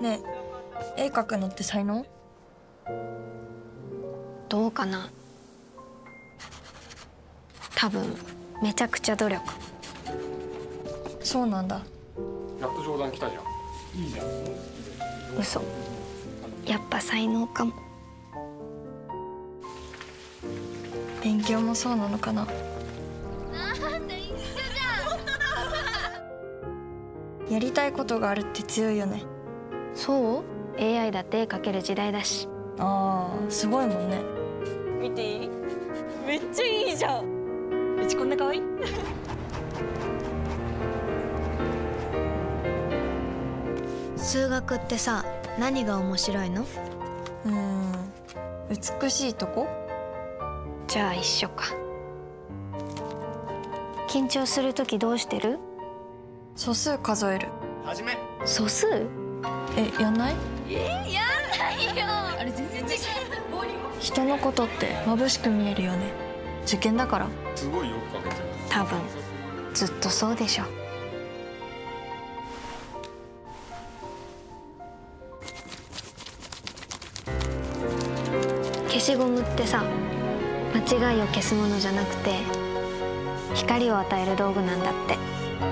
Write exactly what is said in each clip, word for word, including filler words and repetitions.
ねえ、絵描くのって才能？ どうかな。多分めちゃくちゃ努力。 そうなんだ。 やっと冗談来たじゃん。いいじゃん。 嘘。やっぱ才能かも。 勉強もそうなのかな。 なんで一緒じゃん。 やりたいことがあるって強いよね。 そう？ エーアイ だって絵描ける時代だし。 ああ、すごいもんね。 見ていい？めっちゃいいじゃん。うちこんな可愛い？ 数学ってさ、何が面白いの？ うーん、美しいとこ？ じゃあ一緒か。緊張するときどうしてる？ 素数数える。 はじめ。 素数？ え、やんない？ え、やんないよ。あれ全然違う。 人のことって眩しく見えるよね。受験だから。 すごいよくかけてる。 多分ずっとそうでしょ。消しゴムってさ、間違いを消すものじゃなくて光を与える道具なんだって。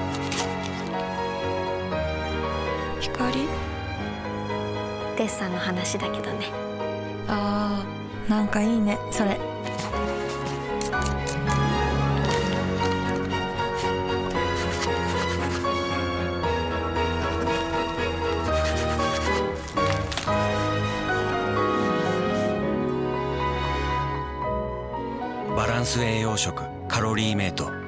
光？ デッサンの話だけどね。 あー、なんかいいね、それ。 バランス栄養食カロリーメイト。